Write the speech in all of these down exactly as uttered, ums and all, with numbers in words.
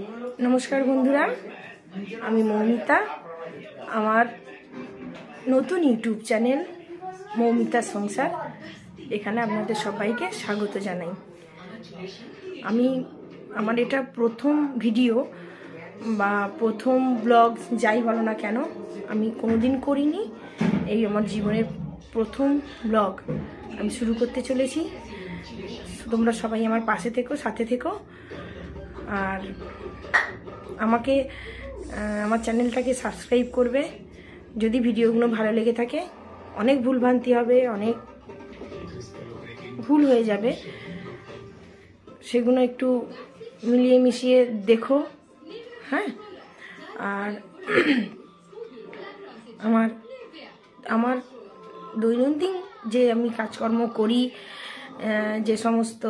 नमस्कार बंधुरा आमी मौमिता आमार नतून यूट्यूब चैनल मौमिता संसार एखाने आपनादेर सबाइके स्वागत जानाई। आमी आमार एटा प्रथम भिडियो बा प्रथम ब्लग जाई बोलो ना केन आमी कोनोदिन करिनी। एई आमार जीवनेर प्रथम ब्लग आमी शुरू करते चलेছি। তোমরা সবাই আমার পাশে থেকো, সাথে থেকো আর আমাকে আমার চ্যানেলটাকে সাবস্ক্রাইব করবে। যদি ভিডিওগুলো ভালো লেগে থাকে, অনেক ভুলভ্রান্তি হবে, অনেক ভুল হয়ে যাবে, সেগুলো একটু মিলিয়ে মিশিয়ে দেখো। হ্যাঁ, আর আমার আমার দৈনন্দিন যে আমি কাজকর্ম করি, যে সমস্ত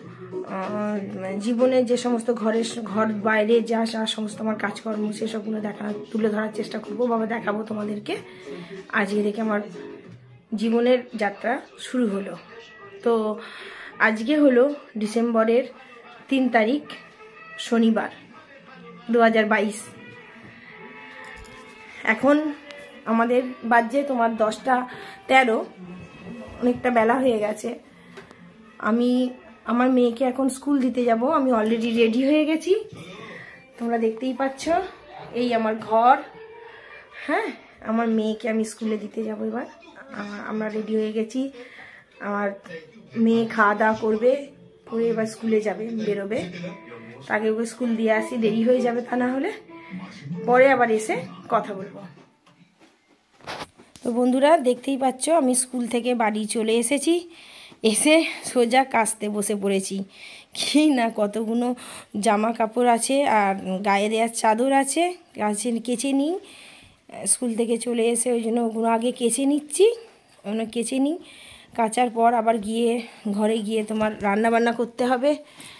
জীবনে যে সমস্ত ঘরের ঘর বাইরে যা যা সমস্ত আমার কাজকর্ম সেসবগুলো দেখা তুলে ধরার চেষ্টা করবো, বাবা দেখাবো তোমাদেরকে। আজকে থেকে আমার জীবনের যাত্রা শুরু হলো। তো আজকে হলো ডিসেম্বরের তিন তারিখ শনিবার দু হাজার বাইশ। এখন আমাদের বাজে তোমার দশটা তেরো, অনেকটা বেলা হয়ে গেছে। আমি আমার মেয়েকে এখন স্কুল দিতে যাব। আমি অলরেডি রেডি হয়ে গেছি, তোমরা দেখতেই পাচ্ছ। এই আমার ঘর। হ্যাঁ, আমার মেয়েকে আমি স্কুলে দিতে যাব এবার। আমরা রেডি হয়ে গেছি। আমার মেয়ে খাওয়া দাওয়া করবে, করে এবার স্কুলে যাবে, বেরোবে। তাকে ওকে স্কুল দিয়ে আসি, দেরি হয়ে যাবে তা না হলে। পরে আবার এসে কথা বলবো। তো বন্ধুরা দেখতেই পাচ্ছ আমি স্কুল থেকে বাড়ি চলে এসেছি। এসে সোজা কাচতে বসে পড়েছি। কি না কতগুলো জামা কাপড় আছে আর গায়ে দেওয়ার চাদর আছে, কাছে কেচে নিই। স্কুল থেকে চলে এসে ওই জন্য ওগুলো আগে কেচে নিচ্ছি। ওগুলো কেচে নিই, কাচার পর আবার গিয়ে ঘরে গিয়ে তোমার রান্না বান্না করতে হবে।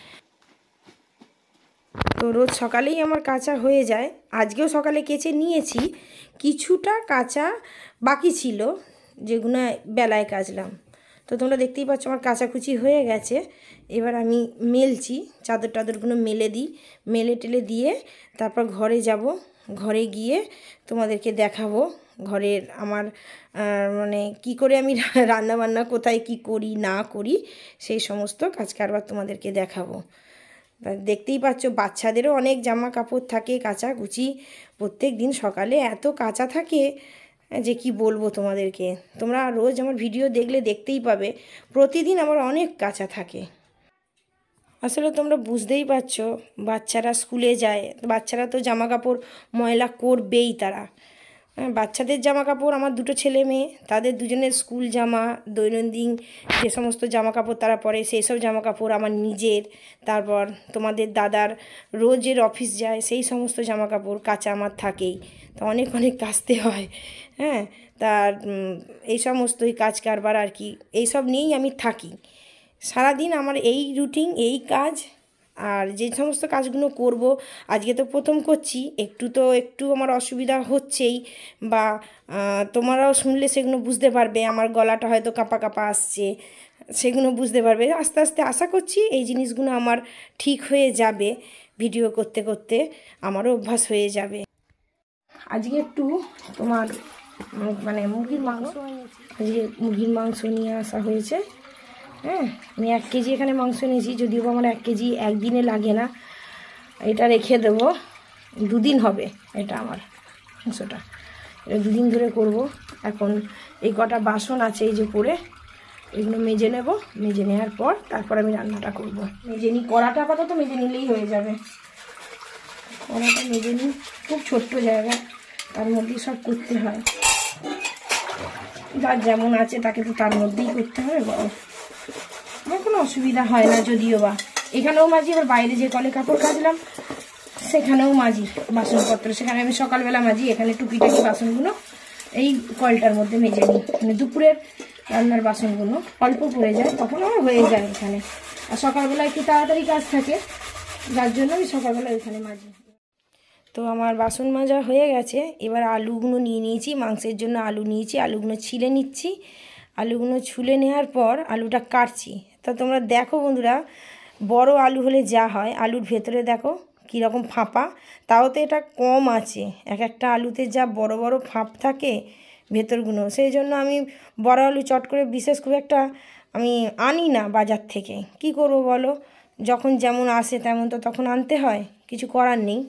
তো রোজ সকালেই আমার কাচা হয়ে যায়। আজকেও সকালে কেচে নিয়েছি, কিছুটা কাচা বাকি ছিল যেগুলো বেলায় কাচলাম। তো তোমরা দেখতেই পাচ্ছ আমার কাচাকুচি হয়ে গেছে। এবার আমি মেলছি, চাদর টাদরগুলো মেলে দিই। মেলে টেলে দিয়ে তারপর ঘরে যাব। ঘরে গিয়ে তোমাদেরকে দেখাবো ঘরের আমার মানে কি করে আমি রান্না বান্না কোথায় কি করি না করি সেই সমস্ত কাজ কারবার তোমাদেরকে দেখাবো। দেখতেই পাচ্ছ বাচ্চাদেরও অনেক জামা কাপড় থাকে কাচাকুচি। প্রত্যেক দিন সকালে এত কাচা থাকে যে কি বলবো তোমাদেরকে। তোমরা রোজ আমার ভিডিও দেখলে দেখতেই পাবে প্রতিদিন আমার অনেক কাচা থাকে। আসলে তোমরা বুঝতেই পারছো, বাচ্চারা স্কুলে যায়, বাচ্চারা তো জামা কাপড় ময়লা করবেই। তারা বাচ্চাদের জামা কাপড়, আমার দুটো ছেলে মেয়ে, তাদের দুজনের স্কুল জামা, দৈনন্দিন যে সমস্ত জামা কাপড় তারা পরে সেই সব জামা কাপড় আমার নিজের। তারপর তোমাদের দাদার রোজের অফিস যায় সেই সমস্ত জামা কাপড় কাচা আমার থাকেই। তো অনেক অনেক কাচতে হয়। হ্যাঁ, তার এই সমস্তই কাজ কারবার আর কি, এইসব নিয়েই আমি থাকি সারাদিন। আমার এই রুটিন, এই কাজ। আর যে সমস্ত কাজগুলো করব, আজকে তো প্রথম করছি, একটু তো একটু আমার অসুবিধা হচ্ছেই, বা তোমরাও শুনলে সেগুলো বুঝতে পারবে। আমার গলাটা হয়তো কাঁপা কাঁপা আসছে, সেগুলো বুঝতে পারবে। আস্তে আস্তে আশা করছি এই জিনিসগুলো আমার ঠিক হয়ে যাবে। ভিডিও করতে করতে আমারও অভ্যাস হয়ে যাবে। আজকে একটু তোমার মানে মুরগির মাংস, আজকে মুরগির মাংস নিয়ে আসা হয়েছে। হ্যাঁ, আমি এক কেজি এখানে মাংস নিয়েছি, যদিও আমার এক কেজি একদিনে লাগে না। এটা রেখে দেবো, দুদিন হবে এটা আমার মাংসটা, এটা দুদিন ধরে করব। এখন এই কটা বাসন আছে এই যে পড়ে, এগুলো মেজে নেব। মেজে নেওয়ার পর তারপর আমি রান্নাটা করব। মেজে নিই, কড়াটা আপাতত মেজে নিলেই হয়ে যাবে। কড়াটা মেজে নিই, খুব ছোট্ট জায়গা, তার মধ্যেই সব করতে হয়। যার যেমন আছে তাকে তো তার মধ্যেই করতে হবে। বড় আমার কোনো অসুবিধা হয় না, যদিও বা এখানেও মাজি, আবার বাইরে যে কলে কাপড় কাচলাম সেখানেও মাজি বাসনপত্র। সেখানে আমি সকালবেলা মাজি, এখানে টুকিটাকি বাসনগুলো এই কলটার মধ্যে মেজে নিই। মানে দুপুরের রান্নার বাসনগুলো অল্প পড়ে যায়, তখন আমার হয়ে যায় এখানে। আর সকালবেলা একটু তাড়াতাড়ি কাজ থাকে, যার জন্য আমি সকালবেলা এখানে মাজি। তো আমার বাসন মাজা হয়ে গেছে। এবার আলুগুলো নিয়ে নিয়েছি, মাংসের জন্য আলু নিয়েছি, আলুগুলো ছিলে নিচ্ছি। আলুগুলো ছুলে নেওয়ার পর আলুটা কাটছি। তা তোমরা দেখো বন্ধুরা, বড় আলু হলে যা হয়, আলুর ভেতরে দেখো কীরকম ফাঁপা, তাও তো এটা কম আছে। এক একটা আলুতে যা বড় বড় ফাঁপ থাকে ভেতরগুলো, সেই জন্য আমি বড় আলু চট করে বিশেষ খুব একটা আমি আনি না বাজার থেকে। কি করব বলো, যখন যেমন আসে তেমন তো তখন আনতে হয়, কিছু করার নেই।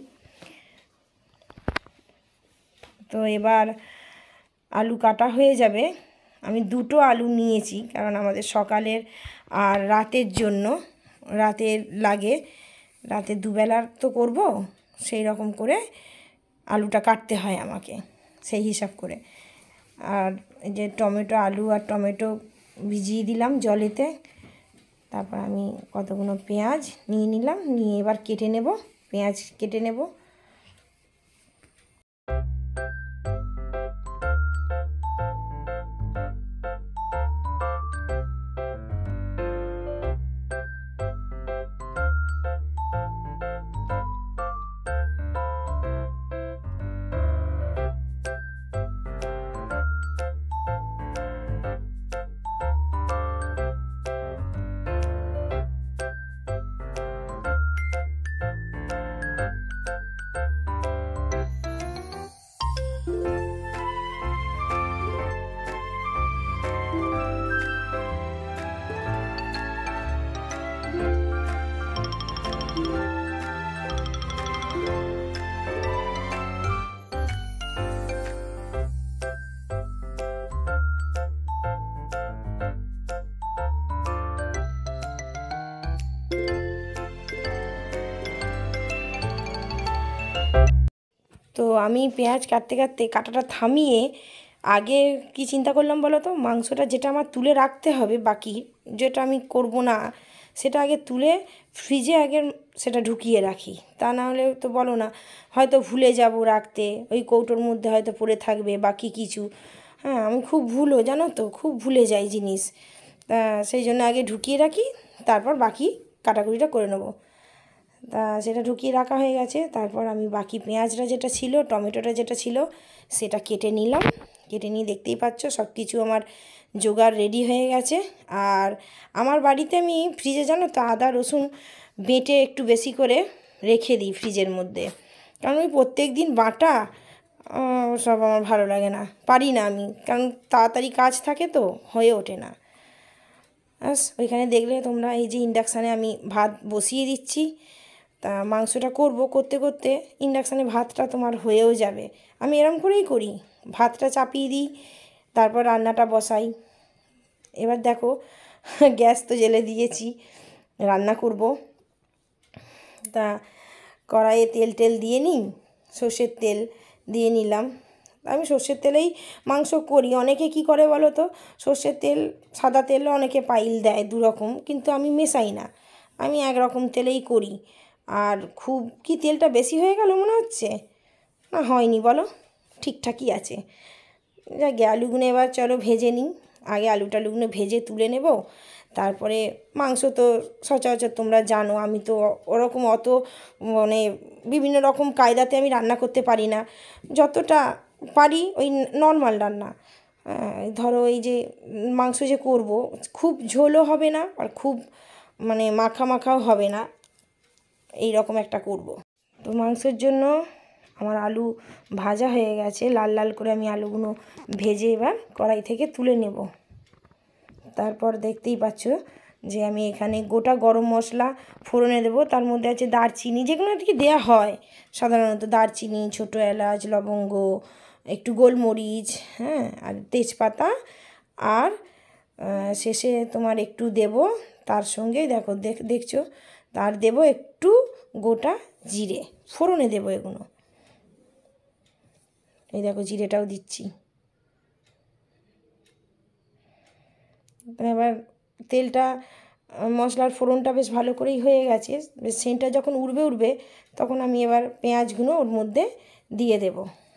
তো এবার আলু কাটা হয়ে যাবে। আমি দুটো আলু নিয়েছি, কারণ আমাদের সকালের আর রাতের জন্য, রাতের লাগে, রাতে দুবেলার তো করব, সেই রকম করে আলুটা কাটতে হয় আমাকে, সেই হিসাব করে। আর এই যে টমেটো, আলু আর টমেটো ভিজিয়ে দিলাম জলেতে। তারপর আমি কতগুলো পেঁয়াজ নিয়ে নিলাম, নিয়ে এবার কেটে নেব, পেঁয়াজ কেটে নেব। তো আমি পেঁয়াজ কাটতে কাটতে কাটাটা থামিয়ে আগে কি চিন্তা করলাম বলো তো, মাংসটা যেটা আমার তুলে রাখতে হবে, বাকি যেটা আমি করব না সেটা আগে তুলে ফ্রিজে আগে সেটা ঢুকিয়ে রাখি। তা না হলে তো বলো না, হয়তো ভুলে যাব রাখতে, ওই কৌটোর মধ্যে হয়তো পড়ে থাকবে বাকি কিছু। হ্যাঁ, আমি খুব ভুলও জানো তো, খুব ভুলে যাই জিনিস। তা সেই জন্য আগে ঢুকিয়ে রাখি, তারপর বাকি কাটাকুটিটা করে নেবো। তা সেটা ঢুকিয়ে রাখা হয়ে গেছে। তারপর আমি বাকি পেঁয়াজটা যেটা ছিল, টমেটোটা যেটা ছিল, সেটা কেটে নিলাম। কেটে নিয়ে দেখতেই পাচ্ছ সব কিছু আমার জোগাড় রেডি হয়ে গেছে। আর আমার বাড়িতে আমি ফ্রিজে জানো তো আদা রসুন বেটে একটু বেশি করে রেখে দিই ফ্রিজের মধ্যে, কারণ ওই প্রত্যেক দিন বাটা সব আমার ভালো লাগে না, পারি না আমি, কারণ তাড়াতাড়ি কাজ থাকে তো হয়ে ওঠে না। ব্যাস ওইখানে দেখলে তোমরা, এই যে ইন্ডাকশানে আমি ভাত বসিয়ে দিচ্ছি। তা মাংসটা করব, করতে করতে ইন্ডাকশানে ভাতটা তোমার হয়েও যাবে। আমি এরম করেই করি, ভাতটা চাপিয়ে দিই, তারপর রান্নাটা বসাই। এবার দেখো গ্যাস তো জ্বেলে দিয়েছি, রান্না করব। তা কড়াইয়ে তেল টেল দিয়ে নিই, সর্ষের তেল দিয়ে নিলাম। আমি সর্ষের তেলেই মাংস করি। অনেকে কি করে বলো তো, সর্ষের তেল সাদা তেল অনেকে পাইল দেয় দুরকম, কিন্তু আমি মেশাই না, আমি একরকম তেলেই করি। আর খুব কি তেলটা বেশি হয়ে গেল মনে হচ্ছে? না, হয়নি বলো, ঠিকঠাকই আছে। যাকে আলুগুলো এবার চলো ভেজে নিই। আগে আলু টালুগুলো ভেজে তুলে নেব, তারপরে মাংস তো সচরাচর তোমরা জানো, আমি তো ওরকম অত মানে বিভিন্ন রকম কায়দাতে আমি রান্না করতে পারি না, যতটা পারি ওই নর্মাল রান্না। ধরো এই যে মাংস যে করব, খুব ঝোলও হবে না আর খুব মানে মাখা মাখাও হবে না, এই রকম একটা করব। তো মাংসের জন্য আমার আলু ভাজা হয়ে গেছে, লাল লাল করে আমি আলুগুলো ভেজে এবার কড়াই থেকে তুলে নেব। তারপর দেখতেই পাচ্ছ যে আমি এখানে গোটা গরম মশলা ফোড়নে দেবো। তার মধ্যে আছে দারচিনি, যেগুলো আর কি দেওয়া হয় সাধারণত, দারচিনি, ছোটো এলাচ, লবঙ্গ, একটু গোলমরিচ, হ্যাঁ, আর তেজপাতা, আর শেষে তোমার একটু দেব তার সঙ্গে, দেখো দেখ দেখছো তার দেব একটু গোটা জিরে, ফোড়নে দেবো এগুলো। এই দেখো জিরেটাও দিচ্ছি। এবার তেলটা, মশলার ফোড়নটা বেশ ভালো করেই হয়ে গেছে, বেশ সেন্টটা যখন উড়বে উড়বে তখন আমি এবার পেঁয়াজগুলো ওর মধ্যে দিয়ে দেব।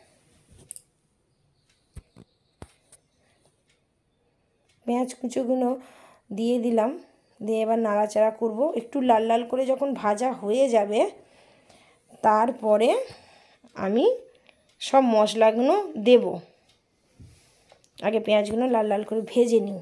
পেঁয়াজ কুচোগুলো দিয়ে দিলাম, দিয়ে এবার নাড়াচাড়া করব। একটু লাল লাল করে যখন ভাজা হয়ে যাবে, তারপরে আমি সব মশলাগুলো দেব। আগে পেঁয়াজগুলো লাল লাল করে ভেজে নিই।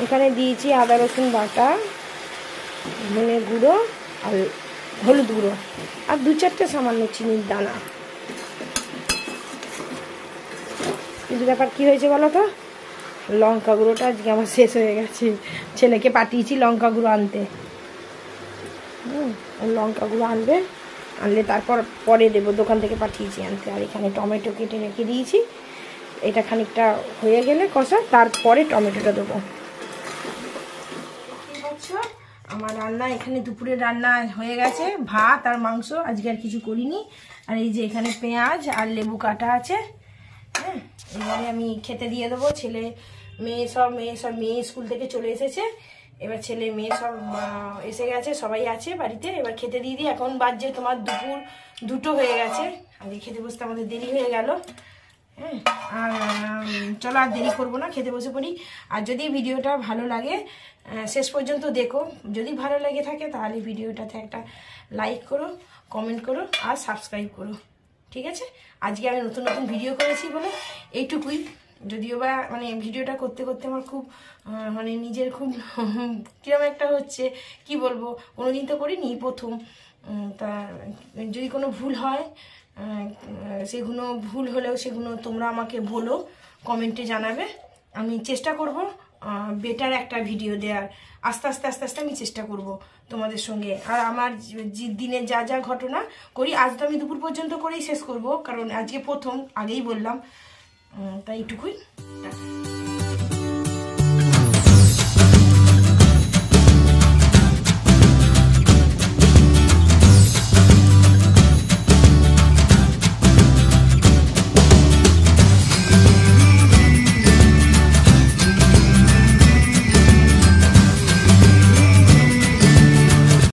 এখানে দিয়েছি আদা রসুন বাটা, ধনে গুঁড়ো আর হলুদ গুঁড়ো আর দু চারটে সামান্য চিনির দানা। কিন্তু ব্যাপার কী হয়েছে বলো তো, লঙ্কা গুঁড়োটা আজকে আমার শেষ হয়ে গেছে। ছেলেকে পাঠিয়েছি লঙ্কা গুঁড়ো আনতে। হুম লঙ্কা গুঁড়ো আনবে, আনলে তারপর পরে দেবো, দোকান থেকে পাঠিয়েছি আনতে। আর এখানে টমেটো কেটে রেখে দিয়েছি, এটা খানিকটা হয়ে গেলে কষা, তারপরে টমেটোটা দেবো। আমার রান্না এখানে দুপুরের রান্না হয়ে গেছে, ভাত আর মাংস, আজকে আর কিছু করিনি। আর এই যে এখানে পেঁয়াজ আর লেবু কাটা আছে। হ্যাঁ এবারে আমি খেতে দিয়ে দেবো। ছেলে মেয়ে সব মেয়ে সব মেয়ে স্কুল থেকে চলে এসেছে, এবার ছেলে মেয়ে সব এসে গেছে, সবাই আছে বাড়িতে। এবার খেতে দিয়ে দিই। এখন বাজছে তোমার দুপুর দুটো হয়ে গেছে, আজকে খেতে বসতে আমাদের দেরি হয়ে গেল। হ্যাঁ আর চলো আর দেরি করবো না, খেতে বসে পড়ি। আর যদি ভিডিওটা ভালো লাগে শেষ পর্যন্ত দেখো, যদি ভালো লেগে থাকে তাহলে ভিডিওটাতে একটা লাইক করো, কমেন্ট করো আর সাবস্ক্রাইব করো, ঠিক আছে? আজকে আমি নতুন নতুন ভিডিও করেছি বলে এইটুকুই। যদিও বা মানে ভিডিওটা করতে করতে আমার খুব মানে নিজের খুব কিরকম একটা হচ্ছে, কি বলবো, কোনোদিন তো করিনি, প্রথম। তা যদি কোনো ভুল হয়, সেগুলো ভুল হলেও সেগুলো তোমরা আমাকে বলো, কমেন্টে জানাবে। আমি চেষ্টা করব বেটার একটা ভিডিও দেওয়ার। আস্তে আস্তে আস্তে আস্তে আমি চেষ্টা করব তোমাদের সঙ্গে। আর আমার দিনে যা যা ঘটনা করি, আজ তো আমি দুপুর পর্যন্ত করেই শেষ করব, কারণ আজকে প্রথম, আগেই বললাম। তাই এইটুকুই।